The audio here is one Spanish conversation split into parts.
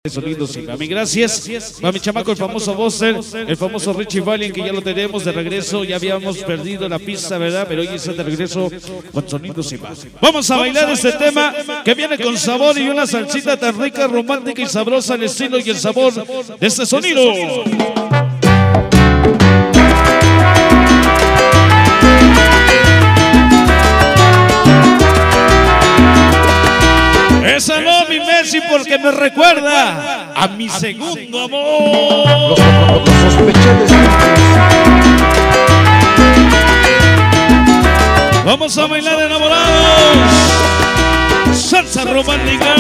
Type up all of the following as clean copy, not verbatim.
Sonidos y mami, gracias a mi chamaco, el famoso Bosser, el famoso Richie Valiant, que ya lo tenemos de regreso. Ya habíamos perdido la pista, ¿verdad? Pero hoy está de regreso con Sonidos y más. Vamos a bailar este tema que viene con sabor y una salsita tan rica, romántica y sabrosa, el estilo y el sabor de este sonido. Esa no, mi Messi, porque me recuerda a mi segundo amor. Los sospechosos. Vamos a bailar enamorados. Salsa romántica,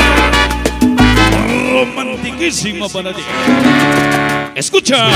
romantiquísima para ti. Escucha.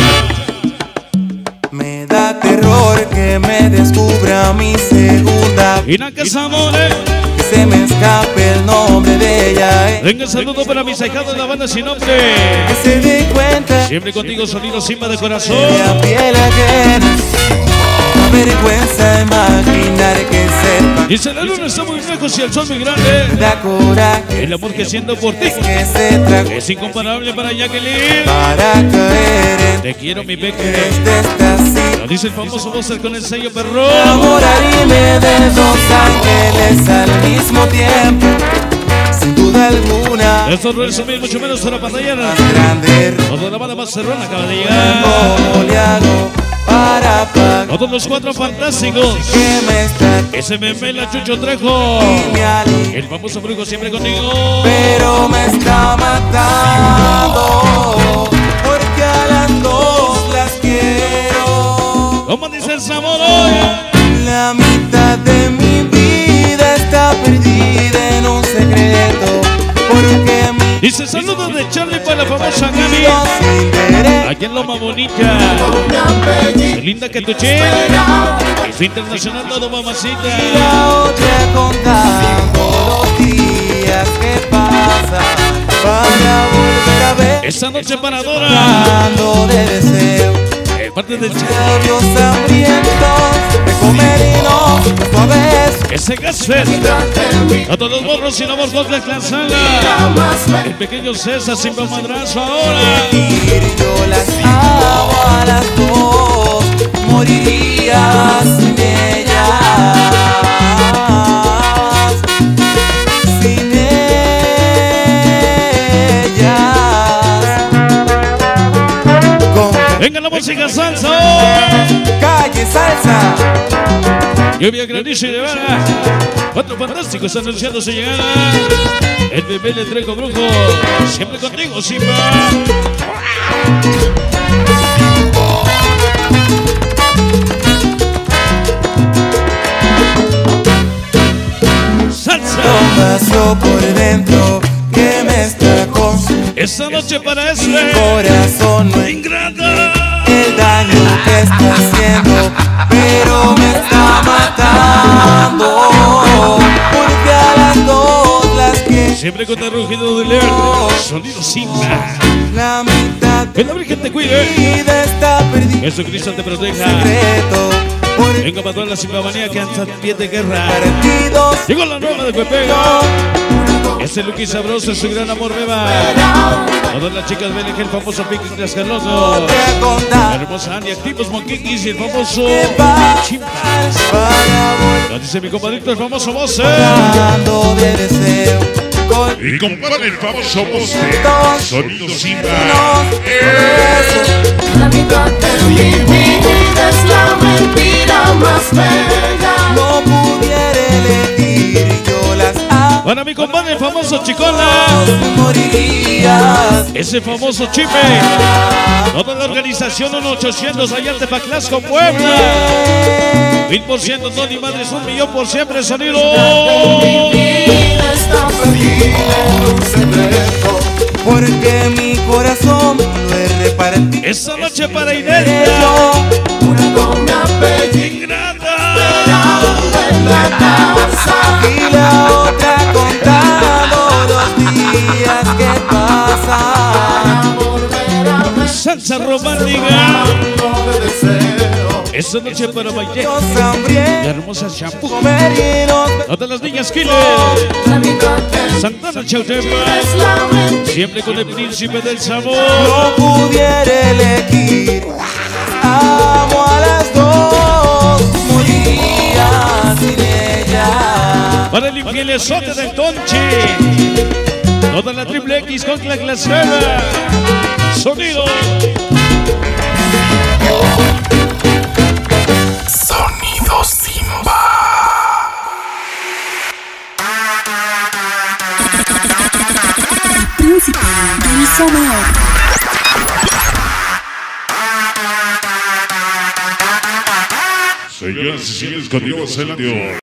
Me da terror que me descubra mi segunda. Y na que amores, que se me escape el nombre de ella. venga, saludo para mis ahijados de la banda sin nombre. Que se dé cuenta. Siempre contigo, sonido Simba de corazón. La piel ajena. Da vergüenza imaginar que sepa. Dice la luna está muy lejos y el sol muy grande. Da coraje. El amor que siento por ti Que se trajo es incomparable para Jacqueline. para caer en Te quiero, mi Becky. este estación. Lo dice el famoso Bosser con el sello perro. Enamorarme de dos ángeles al mismo tiempo. Sin duda alguna. Esto no resumir mucho menos a la pantalla. Grande. Toda la banda más cerrona acaba de llegar. ¿Cómo le hago para pagar? Todos los cuatro fantásticos. Que me está Ese meme, la Chucho Trejo. y me alivia, El famoso brujo siempre contigo. pero me está matando. Porque a las dos las quiero. ¿Cómo dice el sabor hoy? La mitad de mi vida está perdida en un secreto. Porque mi Dice saludos de Charlie para la famosa Gaby. sin querer Aquí en Loma Bonita. Qué linda que tu che. Es internacional todo, mamacita. la otra contando los días que pasan para volver a ver. Esta noche paradora. Hablando de deseo, En parte del chat. labios hambrientos de comer y no suaves. Ese Gasfer. A todos los morros y novos dos de la saga. El pequeño César sin madrazo ahora. Y yo las amo a las dos, moriría sin ellas. Sin ellas. Con Venga la música salsa hoy. calle salsa. Lluvia, granizo y de vara. Cuatro fantásticos anunciando su llegada. El bebé le traigo brujo. Siempre contigo, Simba. Salsa. Vacío por dentro que me está consumiendo. Esta noche para Mi ese corazón no ingrata. el daño que está haciendo, pero me está matando. Porque a las dos las que Siempre con el rugido de león. Sonido Simba. la mitad Que la Virgen te de cuide. mi vida está perdida. Jesucristo te proteja. Secreto por Venga para toda la simbamanía que anda en pie de guerra. partidos. Llegó la nueva de Cuepega. Ese Luqui sabroso, su gran amor beba. Todas las chicas ven el famoso Piqui Trascaloso. Te La contar hermosa Andy, activos Monquiquis y el famoso Chimpas. para volver Lo dice mi compadrito, el famoso Bosser. hablando de deseo. Con Y compare el famoso Bosser. dos Sonido Simba. La mitad de mi vida es la mentira más bella. no pudiera elegir, yo las amo. Para mi compadre, el famoso Chicola. Morirías. Ese famoso Chipe. Toda la organización 1800 allá en Tepaclasco, Puebla. 1000% Tony Madres, 1.000.000 por siempre, sonido. Mi vida está perdida en un secreto. Porque mi corazón lo he repartido. Esta noche para Inelia. Una con mi apellido Ingrata. en la casa. Y la otra contando los días que pasan. Volver a ver Salsa romántica. de deseo. Esta noche para bailar. Los hambrientos La hermosa Chapu. comer y los Todas las niñas Killer. Santana Chautempa. Es la mentira. Siempre con el príncipe del sabor. no pudiera elegir. Amo a las dos, moriría sin ella. Para el infielesote del Tonchi. Toda la triple X con la glasera. Sonido. Sonido Simba. Príncipe del sabor. Señoras y señores, continuamos el audio.